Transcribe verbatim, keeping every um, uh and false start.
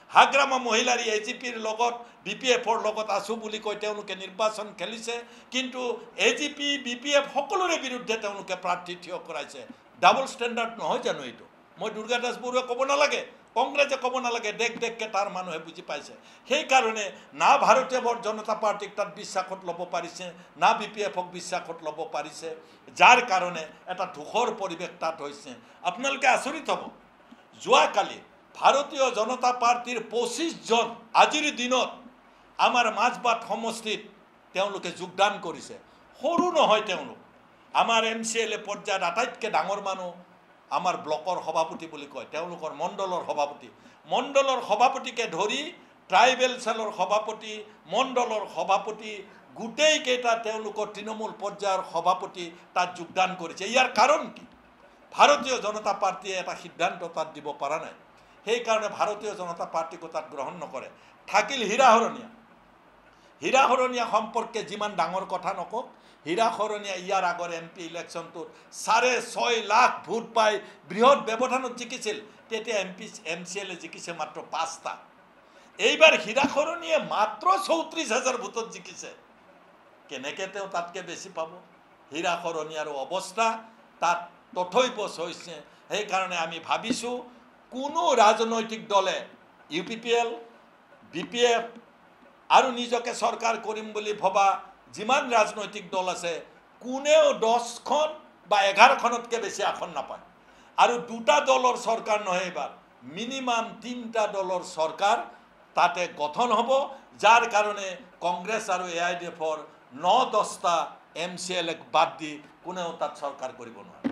হাগ্ৰামা মহিলাৰ এ জি পিৰ লগত বি পি এফৰ লগত আছোঁ বুলি কৈ তেওঁলোকে নিৰ্বাচন খেলিছে, কিন্তু A G P B P F সকলোৰে বিৰুদ্ধে তেওঁলোকে প্ৰাৰ্থী থিয় কৰাইছে। ডাবল ষ্টেণ্ডাৰ্ড নহয় জানো এইটো? মই দুৰ্গা দাস বৰুৱাই ক'ব নালাগে, কংগ্ৰেছে ক'ব নালাগে, দেখ দেখকে তাৰ মানুহে বুজি পাইছে। সেইকাৰণে না ভাৰতীয় জনতা পাৰ্টিক তাত বিশ্বাসত ল'ব পাৰিছে, না বি পি এফক বিশ্বাসত ল'ব পাৰিছে, যাৰ কাৰণে এটা ধূসৰ পৰিৱেশ তাত হৈছে। আপোনালোকে আচৰিত হ'ব, যোৱাকালি ভাৰতীয় জনতা পাৰ্টিৰ পঁচিছ জন আজিৰ দিনত আমাৰ মাজবাট সমষ্টিত তেওঁলোকে যোগদান কৰিছে। সৰু নহয় তেওঁলোক, আমাৰ এম চি এল এ পৰ্যায়ত আটাইতকৈ ডাঙৰ মানুহ আমাৰ ব্লকৰ সভাপতি বুলি কয়, তেওঁলোকৰ মণ্ডলৰ সভাপতি, মণ্ডলৰ সভাপতিকে ধৰি ট্ৰাইবেল চেলৰ সভাপতি, মণ্ডলৰ সভাপতি, গোটেইকেইটা তেওঁলোকৰ তৃণমূল পৰ্যায়ৰ সভাপতি তাত যোগদান কৰিছে। ইয়াৰ কাৰণ কি? ভাৰতীয় জনতা পাৰ্টিয়ে এটা সিদ্ধান্ত তাত দিব পৰা নাই, সেইকাৰণে ভাৰতীয় জনতা পাৰ্টিকো তাত গ্ৰহণ নকৰে। থাকিল হীৰা হৰণীয়া, হীৰা হৰণীয়া সম্পৰ্কে যিমান ডাঙৰ কথা নকওঁ, হীৰা হৰণীয়া ইয়াৰ আগৰ এম পি ইলেকশ্যনটোত চাৰে ছয় লাখ ভোট পাই বৃহৎ ব্যৱধানত জিকিছিল। তেতিয়া এম পি এম চি এলে জিকিছে মাত্ৰ পাঁচটা। এইবাৰ হীৰা হৰণীয়ে মাত্ৰ চৌত্ৰিছ হাজাৰ ভোটত জিকিছে। কেনেকৈ তেওঁ তাতকৈ বেছি পাব? হীৰা হৰণীয়াৰো অৱস্থা তাত তথৈবচ হৈছে। সেইকাৰণে আমি ভাবিছোঁ কোনো ৰাজনৈতিক দলে U P P L, B P F আৰু নিজকে চৰকাৰ কৰিম বুলি ভবা যিমান ৰাজনৈতিক দল আছে, কোনেও দহখন বা এঘাৰখনতকৈ বেছি আসন নাপায়। আৰু দুটা দলৰ চৰকাৰ নহয়, এইবাৰ মিনিমাম তিনিটা দলৰ চৰকাৰ তাতে গঠন হ'ব, যাৰ কাৰণে কংগ্ৰেছ আৰু এ আই ডি এফৰ ন দহটা এম চি এল এক বাদ দি কোনেও তাত চৰকাৰ কৰিব নোৱাৰে।